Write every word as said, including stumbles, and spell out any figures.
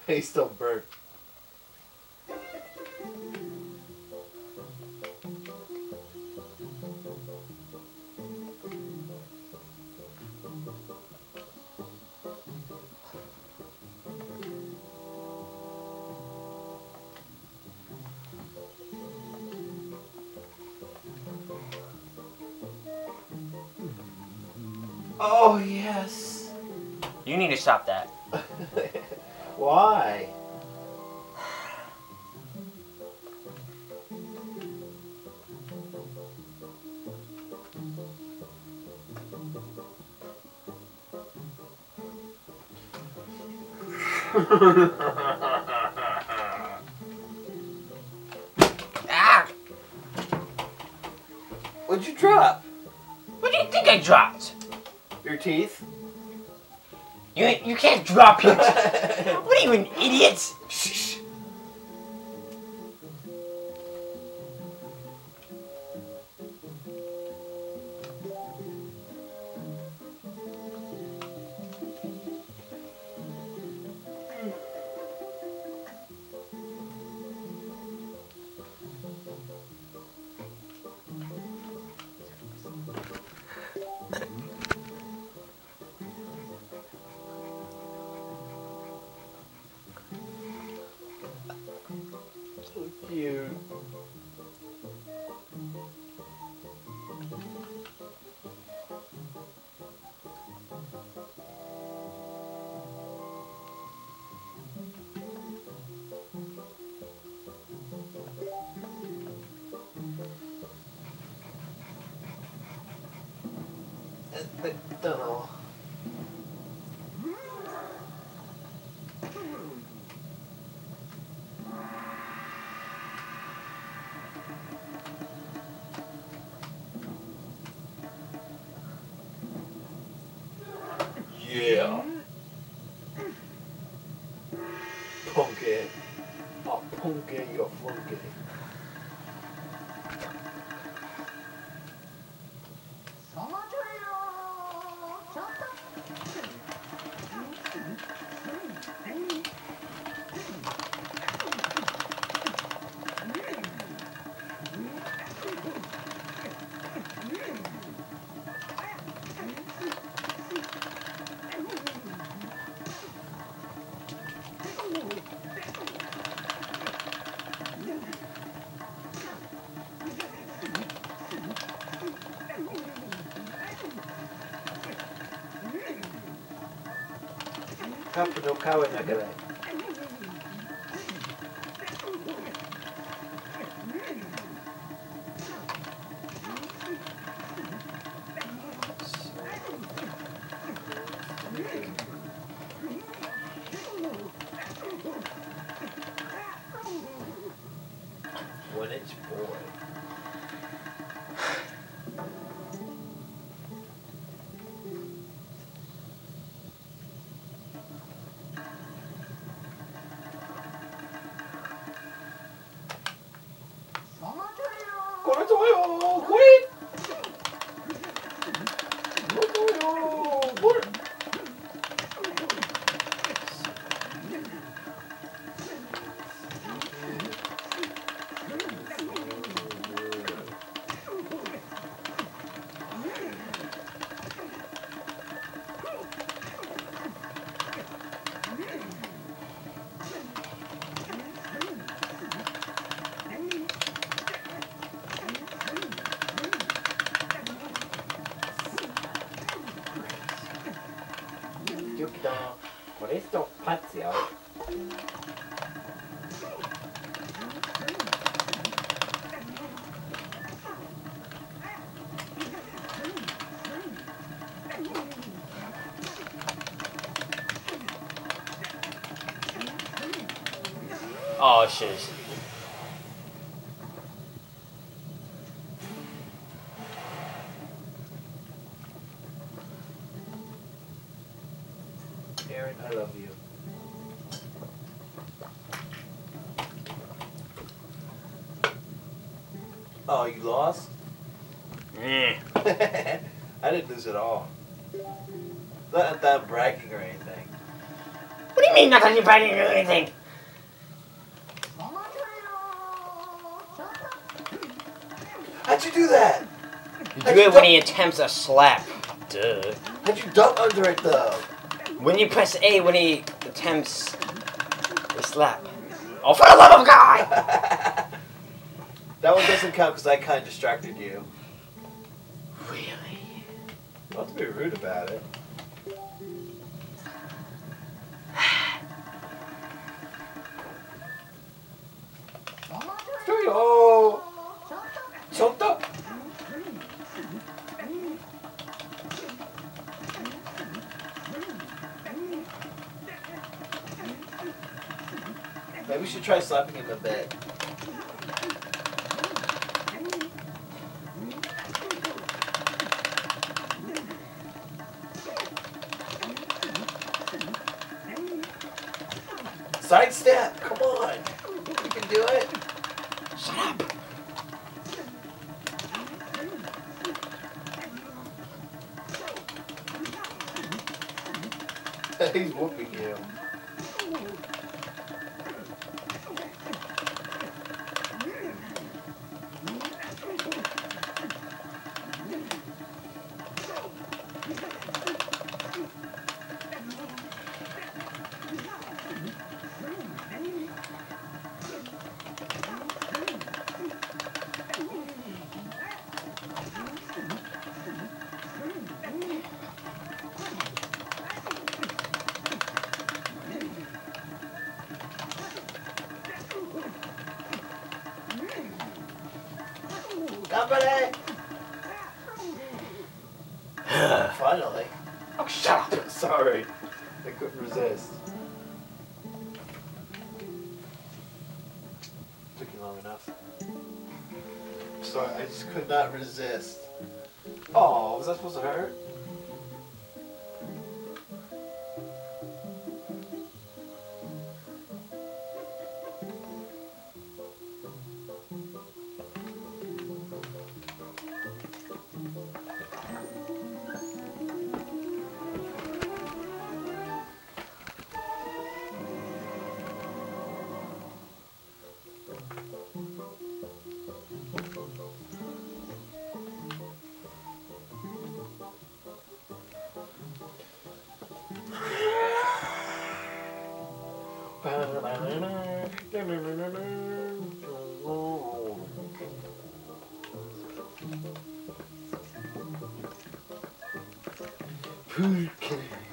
He's still burnt. Oh, yes. You need to stop that. Why? Ah! What'd you drop? What do you think I dropped? Your teeth? You you can't drop your teeth. What are you, an idiot? Shh. So cute. I don't know. Yeah. Punky. Oh, punky, you're funky. Kapu no kawe nagarai. One inch boy. Questo spazio. Oh shit. Aaron, I love you. Oh, you lost? Yeah. I didn't lose at all. Not that I'm bragging or anything. What do you mean not touching your body or anything? How'd you do that? You How'd do you it when duck- he attempts a slap. Duh. How'd you duck under it though? When you press A when he attempts a slap. Oh, for the love of God! That one doesn't count because I kind of distracted you. Really? Not to be rude about it. Oh! Chonta! Maybe we should try slapping him a bit. Sidestep! Come on! You can do it! Shut up! He's whooping you. Company! Finally. Oh, shut up! Sorry. I couldn't resist. Took you long enough. Sorry, I just could not resist. Oh, was that supposed to hurt? Who can